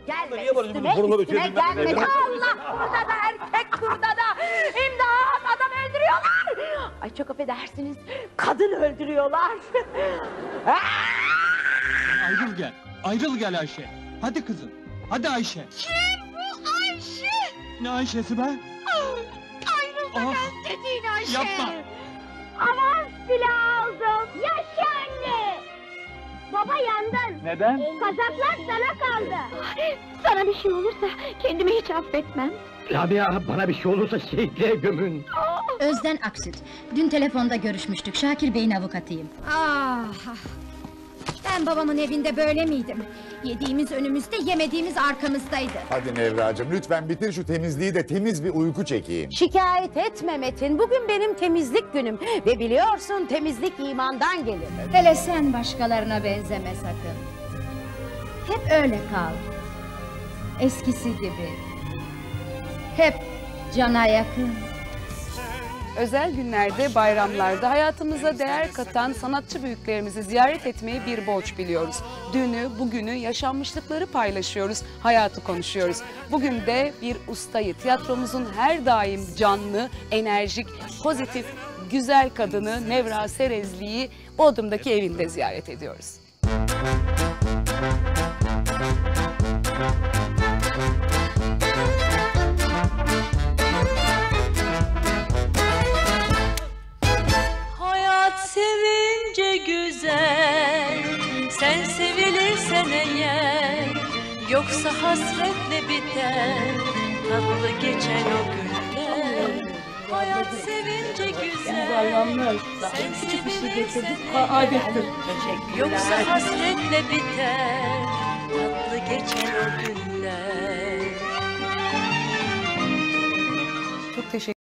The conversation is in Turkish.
Gelme Niye böyle üstüme, buraları üstüme kendimden gelme. bilmiyorum. Allah, burada da erkek, burada da. İmdat, adam öldürüyorlar. Ay çok affedersiniz, kadın öldürüyorlar. Ayrıl gel. Ayrıl gel Ayşe. Hadi kızım. Hadi Ayşe. Kim bu Ayşe? Ne Ayşe'si be? Ayrılma dediğin Ayşe. Yapma. Avans bile aldım. Yaşa anne. Baba yandın. Neden? Kazaklar sana kaldı. Sana bir şey olursa kendimi hiç affetmem. Rabia, bana bir şey olursa şehitliğe gömün. Özden Aksit. Dün telefonda görüşmüştük. Şakir Bey'in avukatıyım. Ah! Ben babamın evinde böyle miydim? Yediğimiz önümüzde, yemediğimiz arkamızdaydı. Hadi Nevracığım lütfen bitir şu temizliği de temiz bir uyku çekeyim. Şikayet etme Metin, bugün benim temizlik günüm. Ve biliyorsun temizlik imandan gelir. Hele sen başkalarına benzeme sakın. Hep öyle kal. Eskisi gibi. Hep cana yakın. Özel günlerde, bayramlarda hayatımıza değer katan sanatçı büyüklerimizi ziyaret etmeyi bir borç biliyoruz. Dünü, bugünü, yaşanmışlıkları paylaşıyoruz, hayatı konuşuyoruz. Bugün de bir ustayı, tiyatromuzun her daim canlı, enerjik, pozitif, güzel kadını Nevra Serezli'yi Bodrum'daki evinde ziyaret ediyoruz. Sevince güzel, sen sevilirsen eğer, yoksa hasretle biter, tatlı geçer o günler. Hayat sevince güzel, sen sevilirsen eğer, yoksa hasretle biter, tatlı geçer o günler. Çok teşekkür